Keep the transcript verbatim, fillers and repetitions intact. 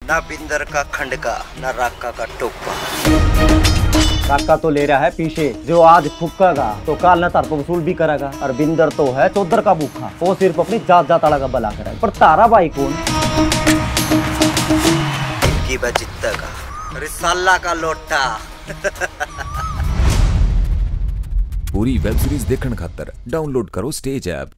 ना बिंदर का खंडका, ना राका का टोका। राका तो ले रहा है पीछे, जो आज फुकेगा तो काल न तार को वसूल भी करेगा। और बिंदर तो है चौधर का भूखा, वो सिर्फ अपनी जात जात का भला करेगा। पर तारा भाई कौन? इनकी बजित्ता का रिसाला का लोटा। पूरी वेब सीरीज देखने खातर डाउनलोड करो स्टेज ऐप।